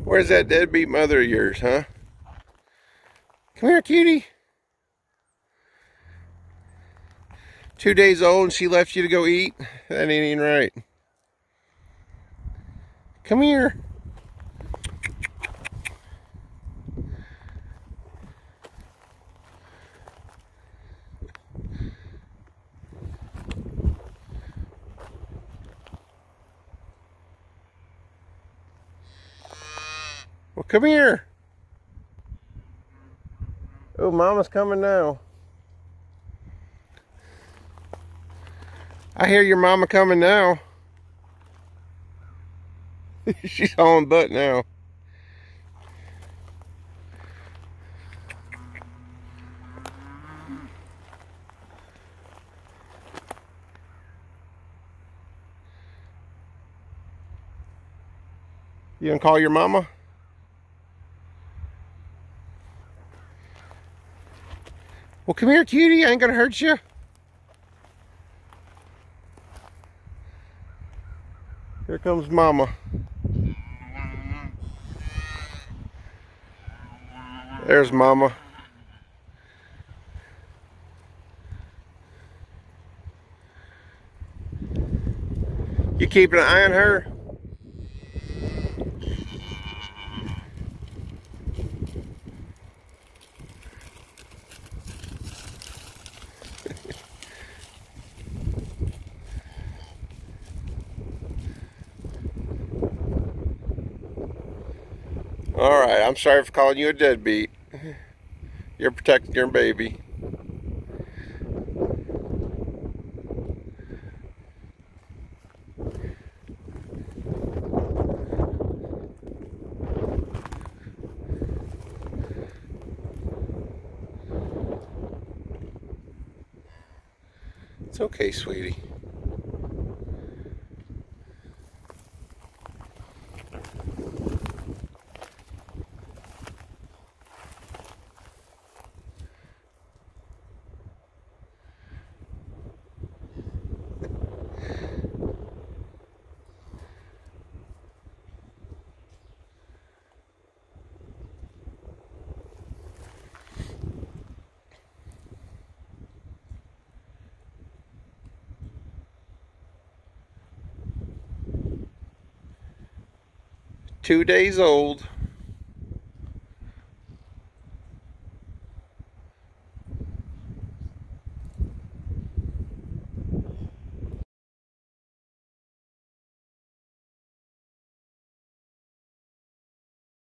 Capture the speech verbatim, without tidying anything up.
Where's that deadbeat mother of yours, huh? Come here, cutie. Two days old and she left you to go eat? That ain't even right. Come here. Well, come here. Oh, Mama's coming now. I hear your mama coming now. She's hauling butt now. You gonna call your mama? Well, come here, cutie. I ain't gonna hurt you. Here comes Mama. There's Mama. You keeping an eye on her? Alright, I'm sorry for calling you a deadbeat. You're protecting your baby. It's okay, sweetie. Two days old.